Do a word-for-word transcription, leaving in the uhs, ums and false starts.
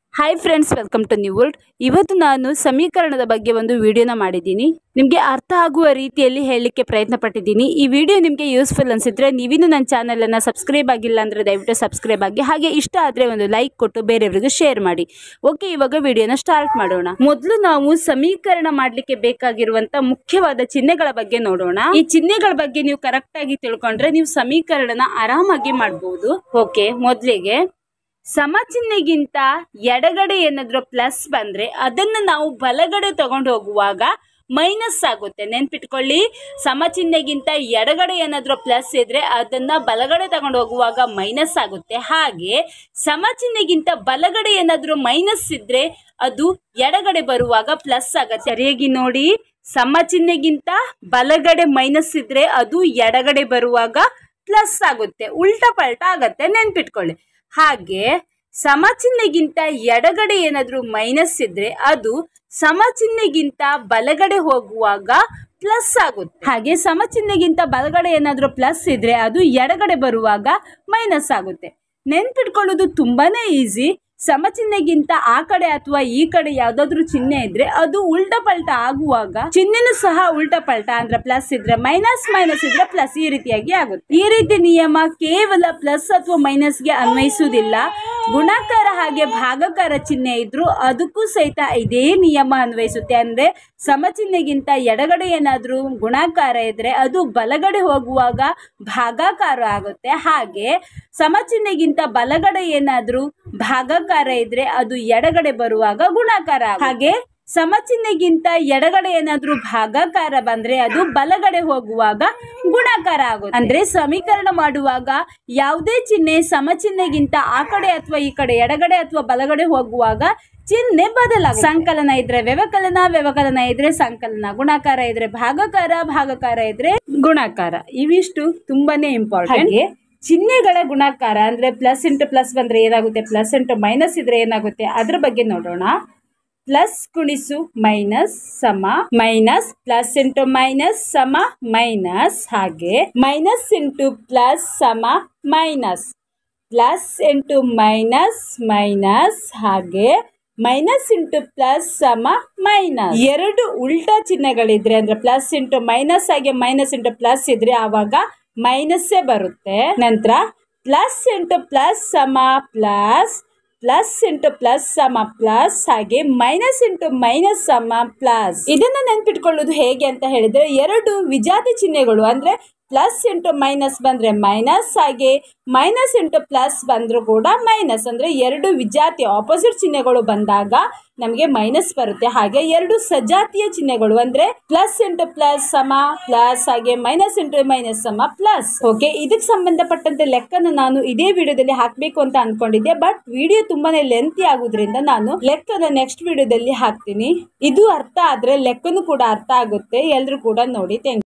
Hi friends, welcome to new world. ಇವತ್ತು ನಾನು ಸಮೀಕರಣದ ಬಗ್ಗೆ ಒಂದು ವಿಡಿಯೋನ ಮಾಡಿದ್ದೀನಿ. ನಿಮಗೆ ಅರ್ಥ ಆಗುವ ರೀತಿಯಲ್ಲಿ ಹೇಳಲಿಕ್ಕೆ ಪ್ರಯತ್ನ ಪಟ್ಟಿದ್ದೀನಿ. ಈ ವಿಡಿಯೋ ನಿಮಗೆ ಯೂಸ್ಫುಲ್ ಅನಿಸಿದ್ರೆ ನೀವಿನ್ನೂ ನನ್ನ ಚಾನಲನ್ನು ಸಬ್ಸ್ಕ್ರೈಬ್ ಆಗಿಲ್ಲ ಅಂದರೆ ದಯವಿಟ್ಟು ಸಬ್ಸ್ಕ್ರೈಬ್ ಆಗಿ, ಹಾಗೆ ಇಷ್ಟ ಆದರೆ ಒಂದು ಲೈಕ್ ಕೊಟ್ಟು ಬೇರೆಯವರಿಗೂ ಶೇರ್ ಮಾಡಿ. ಓಕೆ, ಇವಾಗ ವಿಡಿಯೋನ ಸ್ಟಾರ್ಟ್ ಮಾಡೋಣ. ಮೊದಲು ನಾವು ಸಮೀಕರಣ ಮಾಡಲಿಕ್ಕೆ ಬೇಕಾಗಿರುವಂತ ಮುಖ್ಯವಾದ ಚಿಹ್ನೆಗಳ ಬಗ್ಗೆ ನೋಡೋಣ. ಈ ಚಿಹ್ನೆಗಳ ಬಗ್ಗೆ ನೀವು ಕರೆಕ್ಟ್ ಆಗಿ ತಿಳ್ಕೊಂಡ್ರೆ ನೀವು ಸಮೀಕರಣನ ಆರಾಮಾಗಿ ಮಾಡಬಹುದು. ಓಕೆ, ಮೊದಲಿಗೆ ಸಮ ಚಿಹ್ನೆಗಿಂತ ಎಡಗಡೆ ಏನಾದ್ರೂ ಪ್ಲಸ್ ಬಂದ್ರೆ ಅದನ್ನ ನಾವು ಬಲಗಡೆ ತಗೊಂಡು ಹೋಗುವಾಗ ಮೈನಸ್ ಆಗುತ್ತೆ. ನೆನ್ಪಿಟ್ಕೊಳ್ಳಿ, ಸಮ ಚಿಹ್ನೆಗಿಂತ ಎಡಗಡೆ ಏನಾದ್ರೂ ಪ್ಲಸ್ ಇದ್ರೆ ಅದನ್ನ ಬಲಗಡೆ ತಗೊಂಡು ಹೋಗುವಾಗ ಮೈನಸ್ ಆಗುತ್ತೆ. ಹಾಗೆ ಸಮ ಚಿಹ್ನೆಗಿಂತ ಬಲಗಡೆ ಏನಾದ್ರೂ ಮೈನಸ್ ಇದ್ರೆ ಅದು ಎಡಗಡೆ ಬರುವಾಗ ಪ್ಲಸ್ ಆಗುತ್ತೆ. ಸರಿಯಾಗಿ ನೋಡಿ, ಸಮ ಚಿಹ್ನೆಗಿಂತ ಬಲಗಡೆ ಮೈನಸ್ ಇದ್ರೆ ಅದು ಎಡಗಡೆ ಬರುವಾಗ ಪ್ಲಸ್ ಆಗುತ್ತೆ, ಉಲ್ಟಾ ಪಲ್ಟಾ ಆಗತ್ತೆ. ನೆನ್ಪಿಟ್ಕೊಳ್ಳಿ. ಹಾಗೆ ಸಮ ಚಿಹ್ನೆಗಿಂತ ಎಡಗಡೆ ಏನಾದ್ರೂ ಮೈನಸ್ ಇದ್ರೆ ಅದು ಸಮ ಚಿಹ್ನೆಗಿಂತ ಬಲಗಡೆ ಹೋಗುವಾಗ ಪ್ಲಸ್ ಆಗುತ್ತೆ. ಹಾಗೆ ಸಮ ಚಿಹ್ನೆಗಿಂತ ಬಲಗಡೆ ಏನಾದ್ರೂ ಪ್ಲಸ್ ಇದ್ರೆ ಅದು ಎಡಗಡೆ ಬರುವಾಗ ಮೈನಸ್ ಆಗುತ್ತೆ. ನೆನ್ಪಿಟ್ಕೊಳ್ಳೋದು ತುಂಬಾನೇ ಈಸಿ. ಸಮ ಚಿಹ್ನೆಗಿಂತ ಆ ಕಡೆ ಅಥವಾ ಈ ಕಡೆ ಯಾವ್ದಾದ್ರು ಚಿಹ್ನೆ ಇದ್ರೆ ಅದು ಉಲ್ಟಾ ಪಲ್ಟಾ ಆಗುವಾಗ ಚಿಹ್ನೆನೂ ಸಹ ಉಲ್ಟಾ ಪಲ್ಟಾ, ಅಂದ್ರೆ ಪ್ಲಸ್ ಇದ್ರೆ ಮೈನಸ್, ಮೈನಸ್ ಇದ್ರೆ ಪ್ಲಸ್, ಈ ರೀತಿಯಾಗಿ ಆಗುತ್ತೆ. ಈ ರೀತಿ ನಿಯಮ ಕೇವಲ ಪ್ಲಸ್ ಅಥವಾ ಮೈನಸ್ಗೆ ಅನ್ವಯಿಸುವುದಿಲ್ಲ. ಗುಣಾಕಾರ ಹಾಗೆ ಭಾಗಾಕಾರ ಚಿಹ್ನೆ ಇದ್ರು ಅದಕ್ಕೂ ಸಹಿತ ಇದೇ ನಿಯಮ ಅನ್ವಯಿಸುತ್ತೆ. ಅಂದ್ರೆ ಸಮ ಚಿಹ್ನೆಗಿಂತ ಎಡಗಡೆ ಏನಾದ್ರೂ ಗುಣಾಕಾರ ಇದ್ರೆ ಅದು ಬಲಗಡೆ ಹೋಗುವಾಗ ಭಾಗಾಕಾರ ಆಗುತ್ತೆ. ಹಾಗೆ ಸಮ ಚಿಹ್ನೆಗಿಂತ ಬಲಗಡೆ ಏನಾದ್ರೂ ಭಾಗಾಕಾರ ಇದ್ರೆ ಅದು ಎಡಗಡೆ ಬರುವಾಗ ಗುಣಾಕಾರ. ಹಾಗೆ ಸಮ ಚಿಹ್ನೆಗಿಂತ ಎಡಗಡೆ ಏನಾದ್ರೂ ಭಾಗಾಕಾರ ಬಂದ್ರೆ ಅದು ಬಲಗಡೆ ಹೋಗುವಾಗ ಗುಣಾಕಾರ ಆಗುತ್ತೆ. ಅಂದ್ರೆ ಸಮೀಕರಣ ಮಾಡುವಾಗ ಯಾವುದೇ ಚಿಹ್ನೆ ಸಮ ಚಿಹ್ನೆಗಿಂತ ಆ ಕಡೆ ಅಥವಾ ಈ ಕಡೆ ಎಡಗಡೆ ಅಥವಾ ಬಲಗಡೆ ಹೋಗುವಾಗ ಚಿಹ್ನೆ ಬದಲಾಗುತ್ತೆ. ಸಂಕಲನ ಇದ್ರೆ ವ್ಯವಕಲನ, ವ್ಯವಕಲನ ಇದ್ರೆ ಸಂಕಲನ, ಗುಣಾಕಾರ ಇದ್ರೆ ಭಾಗಾಕಾರ, ಭಾಗಾಕಾರ ಇದ್ರೆ ಗುಣಾಕಾರ. ಇವಿಷ್ಟು ತುಂಬಾನೇ ಇಂಪಾರ್ಟೆಂಟ್. ಚಿಹ್ನೆಗಳ ಗುಣಾಕಾರ ಅಂದ್ರೆ ಪ್ಲಸ್ ಇಂಟು ಪ್ಲಸ್ ಬಂದ್ರೆ ಏನಾಗುತ್ತೆ, ಪ್ಲಸ್ ಇಂಟು ಮೈನಸ್ ಇದ್ರೆ ಏನಾಗುತ್ತೆ, ಅದ್ರ ಬಗ್ಗೆ ನೋಡೋಣ. ಪ್ಲಸ್ ಗುಣಿಸು ಮೈನಸ್ ಸಮ ಮೈನಸ್, ಪ್ಲಸ್ ಇಂಟು ಮೈನಸ್ ಸಮ ಮೈನಸ್. ಹಾಗೆ ಮೈನಸ್ ಇಂಟು ಪ್ಲಸ್ ಸಮ minus, plus into minus minus. ಹಾಗೆ ಮೈನಸ್ ಇಂಟು ಪ್ಲಸ್ ಸಮ ಮೈನಸ್. ಎರಡು ಉಲ್ಟಾ ಚಿಹ್ನೆಗಳಿದ್ರೆ ಅಂದ್ರೆ ಪ್ಲಸ್ ಇಂಟು ಮೈನಸ್ ಹಾಗೆ ಮೈನಸ್ ಇಂಟು ಪ್ಲಸ್ ಇದ್ರೆ ಆವಾಗ ಮೈನಸ್ಸೇ ಬರುತ್ತೆ. ನಂತರ ಪ್ಲಸ್ ಇಂಟು ಪ್ಲಸ್ ಸಮ ಪ್ಲಸ್, ಪ್ಲಸ್ ಇಂಟು ಪ್ಲಸ್ ಸಮ ಪ್ಲಸ್. ಹಾಗೆ ಮೈನಸ್ ಇಂಟು ಮೈನಸ್ ಸಮ ಪ್ಲಸ್. ಇದನ್ನ ನೆನ್ಪಿಟ್ಕೊಳ್ಳೋದು ಹೇಗೆ ಅಂತ ಹೇಳಿದ್ರೆ, ಎರಡು ವಿಜಾತಿ ಚಿಹ್ನೆಗಳು ಅಂದ್ರೆ ಪ್ಲಸ್ ಇಂಟು ಮೈನಸ್ ಬಂದ್ರೆ ಮೈನಸ್, ಹಾಗೆ ಮೈನಸ್ ಇಂಟು ಪ್ಲಸ್ ಬಂದ್ರು ಕೂಡ ಮೈನಸ್. ಅಂದ್ರೆ ಎರಡು ವಿಜಾತಿ ಆಪೋಸಿಟ್ ಚಿಹ್ನೆಗಳು ಬಂದಾಗ ನಮಗೆ ಮೈನಸ್ ಬರುತ್ತೆ. ಹಾಗೆ ಎರಡು ಸಜಾತಿಯ ಚಿಹ್ನೆಗಳು ಅಂದ್ರೆ ಪ್ಲಸ್ ಇಂಟು ಪ್ಲಸ್ ಸಮ ಪ್ಲಸ್, ಹಾಗೆ ಮೈನಸ್ ಇಂಟು ಮೈನಸ್ ಸಮ ಪ್ಲಸ್. ಓಕೆ, ಇದಕ್ಕೆ ಸಂಬಂಧಪಟ್ಟಂತೆ ಲೆಕ್ಕನ ನಾನು ಇದೇ ವಿಡಿಯೋದಲ್ಲಿ ಹಾಕ್ಬೇಕು ಅಂತ ಅನ್ಕೊಂಡಿದ್ದೆ. ಬಟ್ ವಿಡಿಯೋ ತುಂಬಾನೇ ಲೆಂತಿ ಆಗುದ್ರಿಂದ ನಾನು ಲೆಕ್ಕನ ನೆಕ್ಸ್ಟ್ ವಿಡಿಯೋದಲ್ಲಿ ಹಾಕ್ತೀನಿ. ಇದು ಅರ್ಥ ಆದ್ರೆ ಲೆಕ್ಕನು ಕೂಡ ಅರ್ಥ ಆಗುತ್ತೆ. ಎಲ್ರು ಕೂಡ ನೋಡಿ. Thank you.